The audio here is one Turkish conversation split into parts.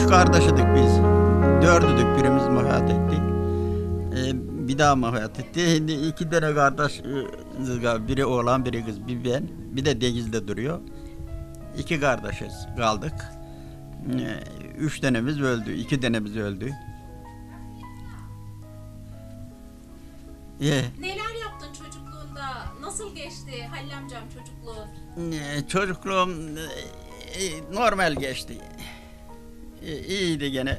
kardeşidik biz. Dördüdük, birimiz vefat etti. Bir daha vefat etti. Şimdi iki tane kardeş, biri oğlan, biri kız, bir ben. Bir de Deniz'de duruyor. İki kardeşiz kaldık. Üç tanemiz öldü, iki tanemiz öldü. Neler yaptın çocukluğunda? Nasıl geçti Halil amcam çocukluğun? Çocukluğum normal geçti. İyiydi gene.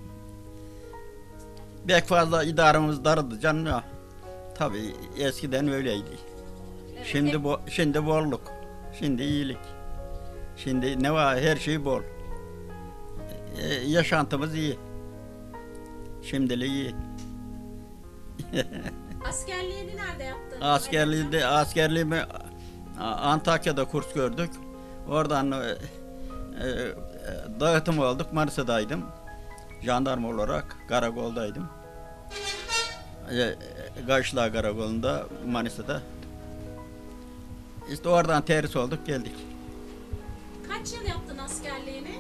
Pek fazla idaremiz dardı canım ya. Tabii eskiden öyleydi. Evet, Şimdi bolluk. Şimdi iyilik. Şimdi ne var, her şey bol. Yaşantımız iyi. Şimdilik iyi. Askerliğini nerede yaptın? Askerliğimi Antakya'da kurs gördük. Oradan dağıtım olduk. Manisa'daydım. Jandarma olarak karakoldaydım. Karşılar Karakolu'nda, Manisa'da. İşte oradan terhis olduk, geldik. Kaç yıl yaptın askerliğini?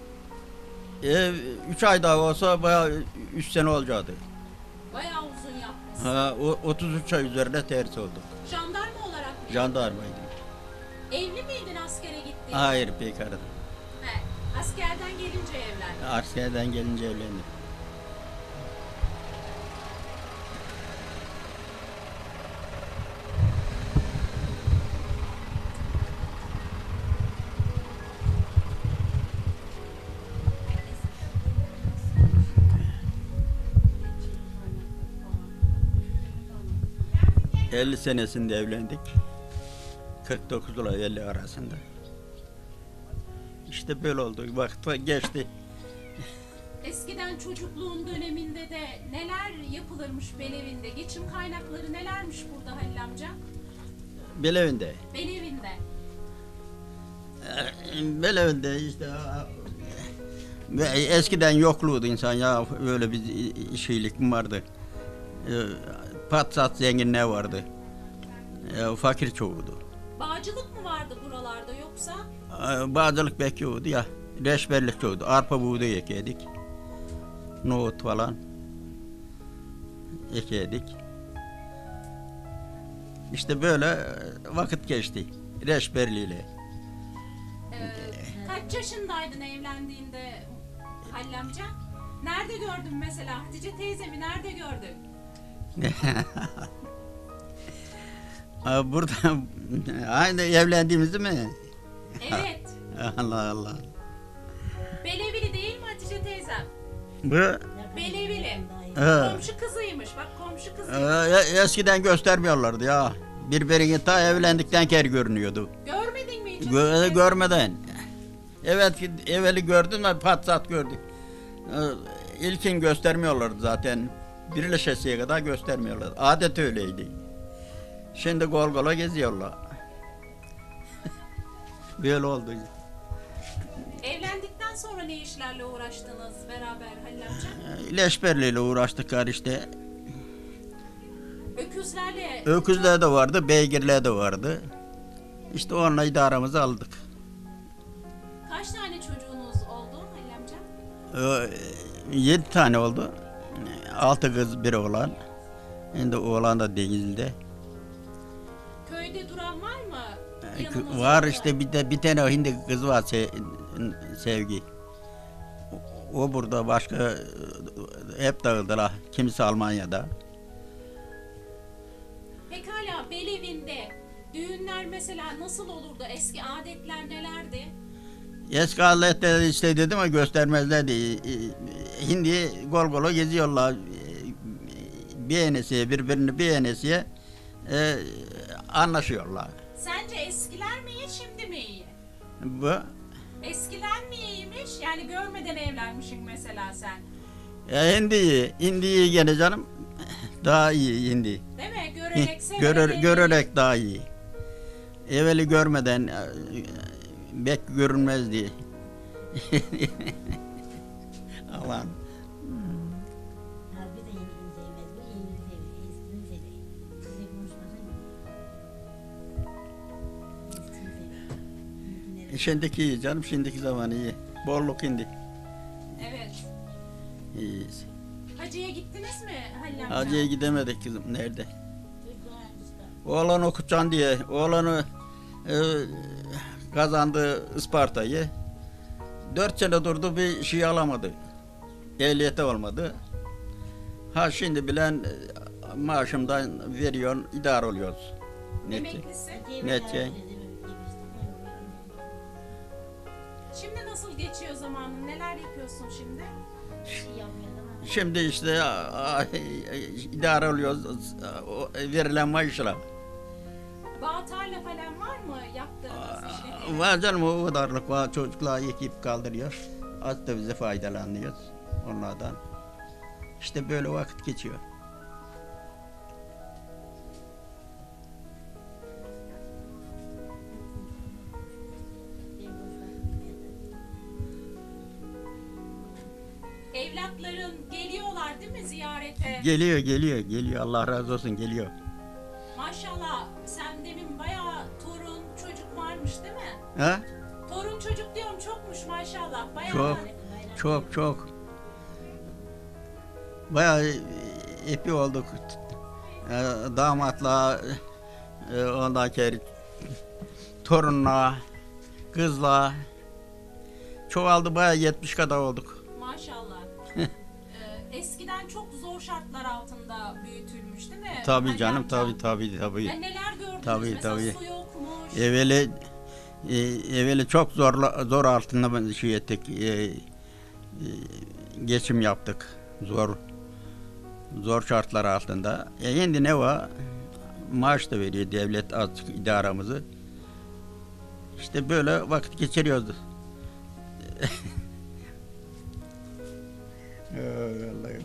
3 ay daha olsa bayağı 3 sene olacaktı. Bayağı uzun yapmışsın. 33 ay üzerinde terhis olduk. Jandarma olarak mı? Jandarmaydım. Evli miydin askere gittiğinde? Hayır, bekardım. He, askerden gelince evlendin. Askerden gelince evlendim. ...50 senesinde evlendik. 49 ile 50 arasında. İşte böyle oldu. Vakit geçti. Eskiden çocukluğun döneminde de neler yapılırmış Belevinde? Geçim kaynakları nelermiş burada Halil amca? Belevinde. Belevinde. Belevinde işte... Eskiden yokluğuydu insan ya. Öyle bir şeylik mi vardı? Patsat zenginler vardı. Fakir çoğuydu. Bağcılık mı vardı buralarda yoksa? Bağcılık pek yoktu ya. Reçberlik çoğuydu. Arpa buğday ekedik. Nohut falan ekedik. İşte böyle vakit geçti. Reçberliyle. Kaç yaşındaydın evlendiğinde Halil amca? Nerede gördün mesela? Hatice teyzemi nerede gördün? Burada aynı evlendiğimiz mi? Evet. Allah Allah. Belevili değil mi Hatice teyzem? Bu Belevili. Evet. Komşu kızıymış. Bak komşu kızıymış. Eskiden göstermiyorlardı ya. Birbirini ta evlendikten kere görünüyordu. Görmedin mi hiç? Görmeden. Evet, evveli gördüm ama patsat gördük. İlkin göstermiyorlardı zaten. Birleşesiye kadar göstermiyorlardı. Adet öyleydi. Şimdi gol gola geziyorlar. Böyle oldu. Evlendikten sonra ne işlerle uğraştınız beraber Halil amca? Leşberliyle uğraştık işte. Öküzlerle... Öküzler de vardı, beygirler de vardı. İşte onunla idaramızı aldık. Kaç tane çocuğunuz oldu Halil amca? 7 tane oldu. 6 kız, bir oğlan. Şimdi oğlan da Denizli'de. Köyde duran var mı? Yanınızda Var da? işte bir tane hindi kız var, Sevgi. O burada, başka hep dağıldılar. Kimisi Almanya'da. Pekala Belevinde düğünler mesela nasıl olurdu? Eski adetler nelerdi? Eski aletleri işte dedim ama göstermezlerdi. Hindi gol gola geziyorlar. Bir enesiye, birbirini bir enesiye anlaşıyorlar. Sence eskiler mi iyi şimdi mi iyi? Bu Eskiler mi iyiymiş? Yani görmeden evlenmişsin mesela sen. hindi iyi gene canım. Daha iyi hindi. Değil mi? Görerek severek Görerek daha iyi. Evveli görmeden pek görünmezdi. Allah'ım. Harbi de yenini sevmez. Bu yenini seviyor. Eskini seviyor. Size konuşmasın mı? Eskini seviyor. Şimdiki iyi canım, şimdiki zaman iyi. Bolluk hindi. Evet. İyiyiz. Hacı'ya gittiniz mi Halil amca? Hacı'ya gidemedik kızım. Nerede? Çocuklar işte. Oğlan okutacaksın diye. Oğlanı kazandı Isparta'yı. 4 sene durdu, bir şey alamadı. Ehliyeti olmadı. Ha şimdi bilen maaşımdan veriyorsun, idare oluyoruz. Neti. Emeklisi. Netice. Şimdi nasıl geçiyor zamanın? Neler yapıyorsun şimdi? Şimdi işte idare oluyoruz. Verilen maaşla. Bağ tarla falan var mı yaptığınız işletme? Var canım, o kadarlık var. Çocuklar yıkayıp kaldırıyor. Az da bize faydalanıyoruz onlardan. İşte böyle vakit geçiyor. Evlatların geliyorlar değil mi ziyarete? Geliyor. Allah razı olsun, geliyor. Maşallah sen demin bayağı torun çocuk varmış değil mi? Ha? Torun çocuk diyorum çokmuş maşallah. Bayağı Çok. yani. Çok. Bayağı epi olduk. Damatla, ondan sonra torunla, kızla. Çoğaldı, bayağı 70 kadar olduk. Maşallah. Eskiden çok zor şartlar altında büyütülmüş değil mi? Tabii Halil canım, amca? tabii. Ya neler gördünüz? Tabii, Mesela tabii. su yokmuş. Evveli çok zor altında şey ettik. Geçim yaptık. Zor şartlar altında. Şimdi ne var? Maaş da veriyor devlet, azıcık idaramızı. İşte böyle vakit geçiriyoruz. Vallahi.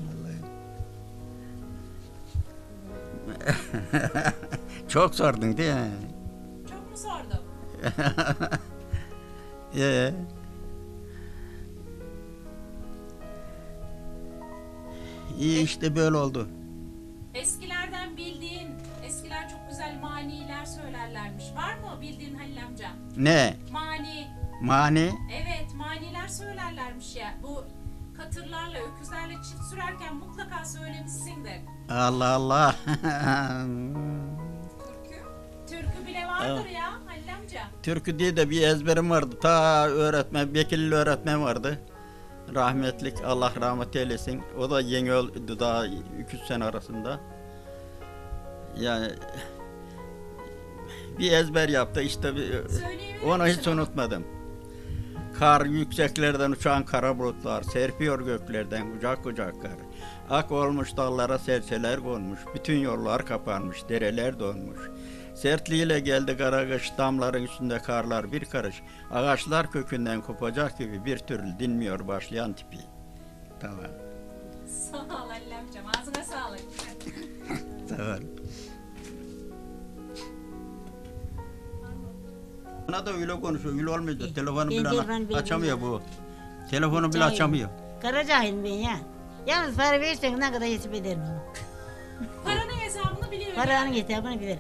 Çok sordun değil mi? Çok mu sordum? İyi işte böyle oldu. Eskilerden bildiğin, eskiler çok güzel maniler söylerlermiş. Var mı bildiğin Halil amca? Ne? Mani? Evet, maniler söylerlermiş ya. Bu katırlarla, öküzlerle çift sürerken mutlaka söylemişsindir. Allah. Türkü bile vardır ya Halil amca. Türkü diye de bir ezberim vardı. Ta Bekirli öğretmen vardı. Rahmetlik, Allah rahmet eylesin. O da yeni öldü daha 200 sene arasında. Yani bir ezber yaptı işte. Söyleyebilir Onu misin hiç onu? unutmadım. Kar yükseklerden uçan kara bulutlar, serpiyor göklerden kucak kucak kar. Ak olmuş dallara serçeler konmuş, bütün yollar kapanmış, dereler donmuş. Sertliğiyle geldi kara kış, damların üstünde karlar bir karış. Ağaçlar kökünden kopacak gibi bir türlü dinmiyor başlayan tipi. Tamam. Sağ ol Halil amcam, ağzına sağlık. Sağ ol. Bana da öyle konuşuyor, öyle olmuyor. Telefonu Ben telefon bile açamıyor bu. Telefonu bile Cahil. açamıyor. Kara cahilim ben ya. Yalnız para verirsen ne kadar hesap ederim onu. Paranın hesabını biliyorum. Paranın hesabını bilirim.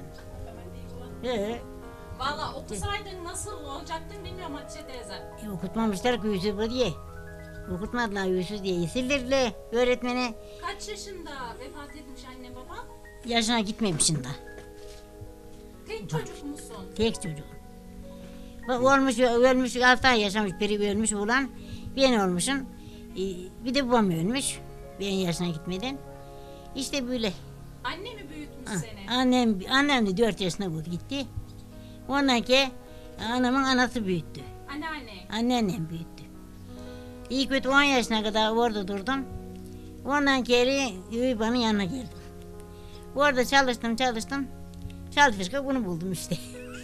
Valla okusaydın nasıl olacaktın bilmiyorum Hatice teyze. Okutmamışlar ki Yusuf'u diye. Okutmadılar Yusuf diye. Sildirdiler öğretmene. Kaç yaşında vefat etmiş anne baba? Yaşına gitmemişsin da. Tek çocuk musun? Tek çocuk. Bak ölmüş 6 ay yaşamış biri ölmüş oğlan. Ben olmuşum. Bir de babam ölmüş. Ben yaşına gitmeden. İşte böyle. Anne mi büyütmüş Ah, seni? Annem de 4 yaşında buldu gitti. Ondan ki anamın anası büyüttü. Anneanne. Anneannem büyüttü. İyi kötü 10 yaşına kadar orada durdum. Ondan geri Üyüban'ın yanına geldim. Orada çalıştım. Çalışırken bunu buldum işte.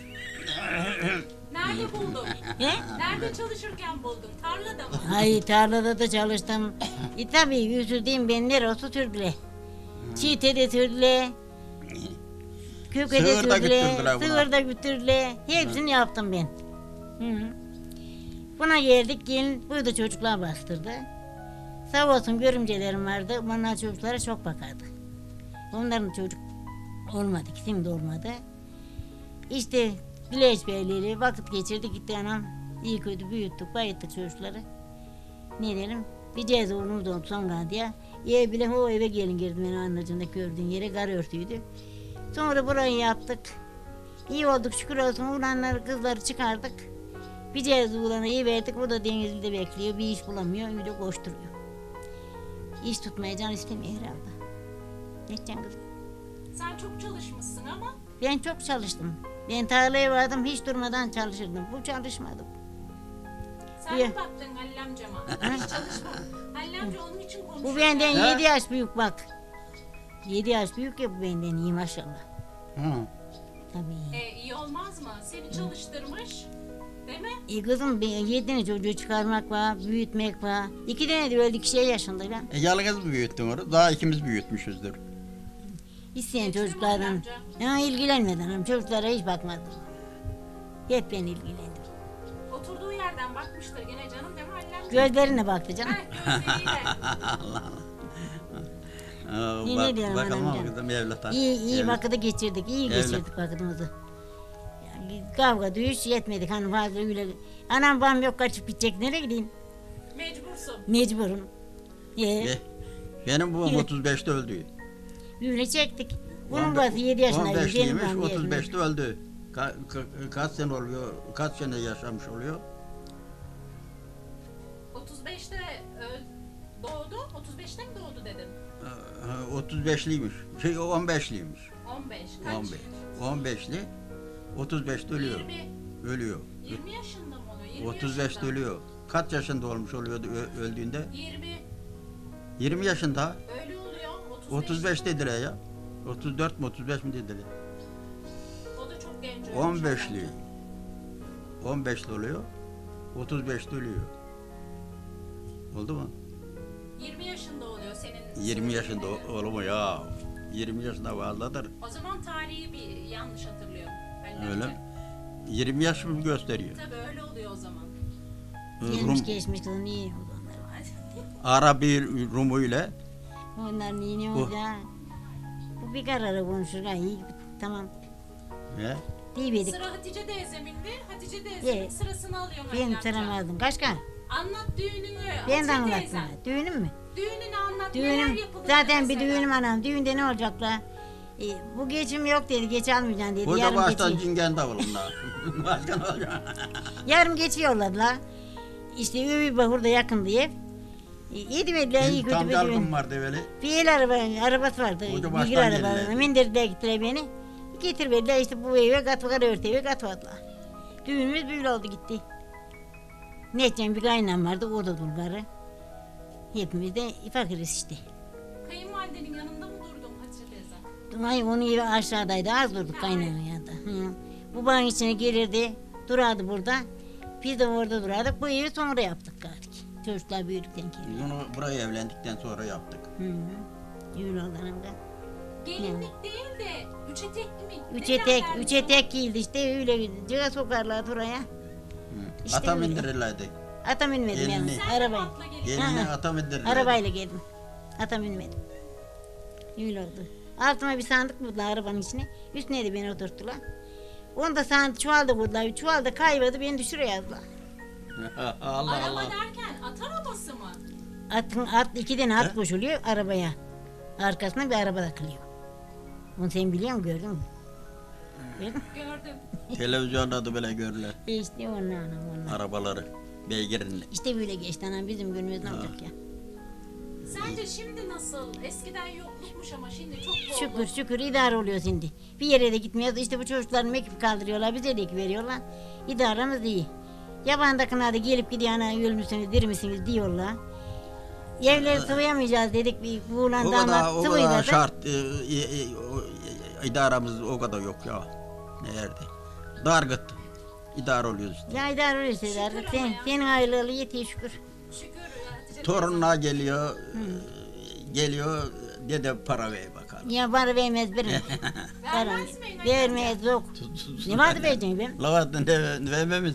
Nerede buldun? He? Nerede çalışırken buldun? Tarlada mı? Ay tarlada da çalıştım. Tabii Yusuf diyeyim ben neresi sürdüler. Çiğte de sürdüler. Köke de Sığır da sürdüler. götürdüler buna. Sığır da götürdüler. Hepsini yaptım ben. Hı. Buna geldik gelin burada çocuklar bastırdı. Sağ olsun görümcelerim vardı. Onlar çocuklara çok bakardı. Onların çocuk olmadı. Kim de olmadı. İşte Bileş Beyliğiyle vakit geçirdik gitti anam. İyi kötü büyüttük, bayıttık çocukları. Ne diyelim? Bir cez oğlumuz oldu sonra diye. Ev bile o eve gelin girdim beni anacığında gördüğün yere kar örtüydü. Sonra burayı yaptık. İyi olduk şükür olsun. Ulanları kızları çıkardık. Bir cez oğlanı iyi verdik. O da Denizli'de bekliyor. Bir iş bulamıyor. Öyle koşturuyor. İş tutmaya can istemiyor herhalde. Ne edeceksin kızım? Sen çok çalışmışsın ama Ben çok çalıştım. Ben tarlaya vardım hiç durmadan çalışırdım. Bu çalışmadım. sen Ya. mi baktın Halil amcama? Hiç çalışma. Halil amca onun için konuşuyor. Bu benden Ha? 7 yaş büyük bak. 7 yaş büyük ya bu benden iyi maşallah. Hı. Tabii. İyi olmaz mı? Seni çalıştırmış. Değil mi? Kızım 7 tane çocuğu çıkarmak var, büyütmek var. 2 tane de öldü 2 yaşında ben. Yalnız mı büyüttün onu? Daha ikimiz büyütmüşüzdür. İsteyen Yetişti mi çocuklardan. amca? Ha, ilgilenmeden ama çocuklara hiç bakmadım. Hep ben ilgilendim. Oturduğu yerden bakmıştır gene canım değil mi Halil amca? Gözlerine baktı canım. Gözleriyle. Allah Allah. Ne diyorum Bakalım anamca? ama kızım evlat ha. İyi Evlat. vakıda geçirdik, iyi Öyle. geçirdik vakitimizi. Yani kavga dövüş yetmedik hani fazla öyle. Anam babam yok kaçıp gidecek nereye gideyim? Mecbursun. Mecburum. Ye. Benim babam Yürü. 35'te öldü. Öyle çektik. Bunun babası 7 yaşındaydı. 15'liymiş, babam 7 yaşında. 35'te öldü. Kaç sene oluyor, kaç sene yaşamış oluyor? 35'te doğdu. 35'te mi doğdu dedin? 35'liymiş, 15'liymiş. 15. Kaç? 15. 15'li, 35'te ölüyor. 20. Ölüyor. 20 yaşında mı oluyor? 20 35'te yaşında. ölüyor. Kaç yaşında olmuş oluyordu öldüğünde? 20. 20 yaşında. Öyle oluyor. 35 dediler ya. 34 mi 35 mi dediler? O da çok genç ölmüş. 15'li. 15'li oluyor. 35'te ölüyor. Oldu mu? 20 yaşında oluyor senin. 20 yaşında söylediğine göre. olur mu ya? 20 yaşında fazladır. O zaman tarihi bir yanlış hatırlıyorum. Halil Öyle. amca. 20 yaş mı gösteriyor? Tabii öyle oluyor o zaman. Gelmiş Rum, geçmiş kızım iyi oldu onlar var. Arabi Rumu ile Onlar ne olacak? Bu bir karara konuşur ha iyi tamam. he? Diyemedik. Sıra Hatice teyzemindi. Hatice teyzemin Ye. sırasını alıyorum Halil Ben amca. tanımadım. Kaçka? Anlat düğününü. Ben Hatice de anlattım. teyzem. Düğünüm mü? Düğününü anlat. Neler Düğünüm. yapılır Zaten bir mesela? düğünüm anam. Düğünde ne olacak la? Bu geçim yok dedi. Geç almayacaksın dedi. Koca Yarım baştan geçiyor. cingen davulunda. Başka ne olacak? Yarım geçiyorlar la. İşte Üvü Bahur'da yakın diye. Yedi verdiler iyi kötü Tam bir düğün. dalgın vardı böyle. Bir el arabası vardı. Koca Bilgir baştan arabalarına. geldiler. Mindirdiler gittiler beni. Getir verdiler işte bu eve katı örtüye katmadılar. Düğünümüz böyle oldu gitti. Ne edeceğim bir kaynam vardı o da dulgarı. Hepimiz de fakiriz işte. Kayınvalidenin yanında mı durdun Hatice teyze? Ay onun evi aşağıdaydı az durduk kaynanın yanında. Hı. Bu bağın içine gelirdi durardı burada. Biz de orada durardık bu evi sonra yaptık galiba. Çocuklar büyüdükten sonra. Bunu buraya evlendikten sonra yaptık. Hı. Öyle oldu hanım da. Gelinlik değil de üç etek mi? Üç etek giyildi işte öyle cığa sokarlar oraya. Hı. İşte Ata öyle. bindirirlerdi. Ata binmedim Gelini. yalnız. Sen de Arabayla. atla gelin. Geline Ha. ata bindirirlerdi. Arabayla geldim. Ata binmedim. Öyle oldu. Altıma bir sandık buldular arabanın içine. Üstüne de beni oturttular. Onda sandık çuvalda buldular. Çuvalda kayboldu beni düşürüyor yazdılar. Allah Araba Allah. derken at arabası mı? At, 2 tane at He? koşuluyor arabaya. Arkasına bir araba takılıyor. Onu sen biliyor musun gördün mü? Gördün mü? Gördüm. Televizyonda da böyle görürler. İşte onlar. Arabaları. Beygirinle. İşte böyle geçti anam bizim günümüz ne olacak ya. Sence şimdi nasıl? Eskiden yoklukmuş ama şimdi çok bolluk. Şükür şükür idare oluyor şimdi. Bir yere de gitmiyoruz. İşte bu çocukların mekip kaldırıyorlar. Bize de ekip veriyorlar. İdaremiz iyi. Yabandakine de gelip gidiyor ana ölmüşsünüz, diri misiniz diyorlar. Evleri sıvayamayacağız dedik bir buğulan O kadar, damat o sıvıyla kadar da. şart. İdaramız o kadar yok ya. Nerede? Dargıt. İdare oluyoruz işte. Ya idare oluyorsa Şükür artık. ama ya. Senin ayrılığı yetiyor şükür. Şükür Hatice Torunlar geliyor. Geliyor. Dede para ver bakalım. Ya bana vermez birini. Vermez mi? İnan Vermez yok. Ne vardı vereceğim ben? Lavattın vermemiz.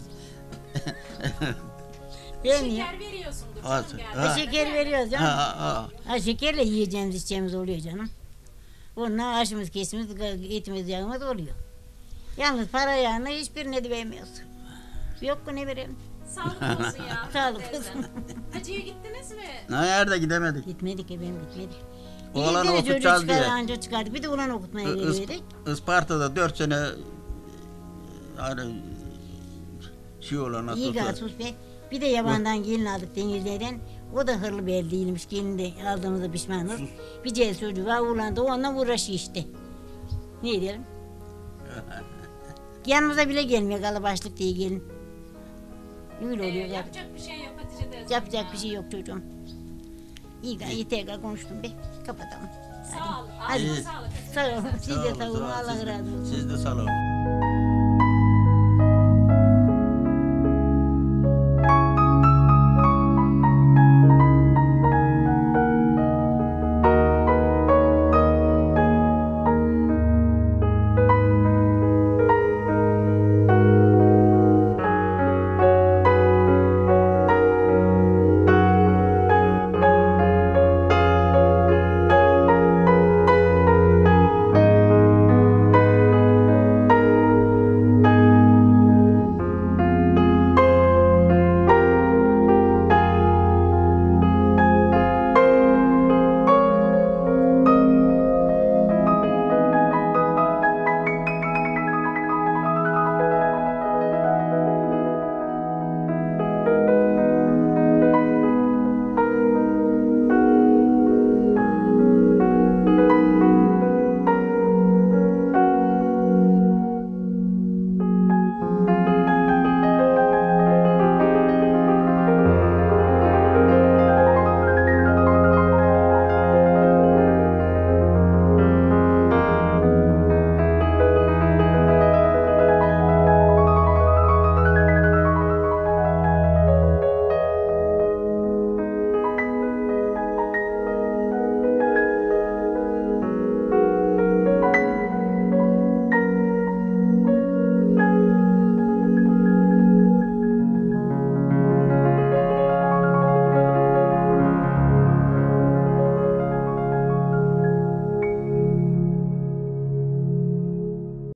Vermiyor. Şeker veriyorsundur Ha, canım ha. geldi. Şeker veriyoruz canım. Ha. Ha şekerle yiyeceğimiz içeceğimiz oluyor canım. Onunla aşımız kesimiz etimiz yağımız oluyor. Yalnız para yağını hiçbirine de vermiyoruz. Yok mu ne vereyim? Sağlık olsun ya. Sağlık teyze. olsun. Hacı'ya gittiniz mi? Nerede gidemedik. Gitmedik efendim gitmedik. Oğlan Bir de çocuk okutacağız çıkar, diye. anca çıkardık. Bir de ulan okutmaya geliyorduk. Isparta'da 4 sene hani şey olan İyi nasıl gasus be. Bir de yabandan gelin aldık Denizli'den. O da hırlı bel değilmiş. Gelin de aldığımızda pişmanız. Bir cel çocuğu var uğurlandı. Onunla uğraşı işte. Ne diyelim? Yanımıza bile gelmiyor kalabaşlık diye gelin. Öyle oluyor. Yapacak bir şey yok Hatice teyze. Yapacak bir şey yok çocuğum. İyi gayet tekrar konuştum be. Kapatalım. Sağ ol. Hadi. Ağzına sağlık. Hatice Sağ olun. teyze. Siz de sağ olun. Allah razı olsun. Siz de sağ olun.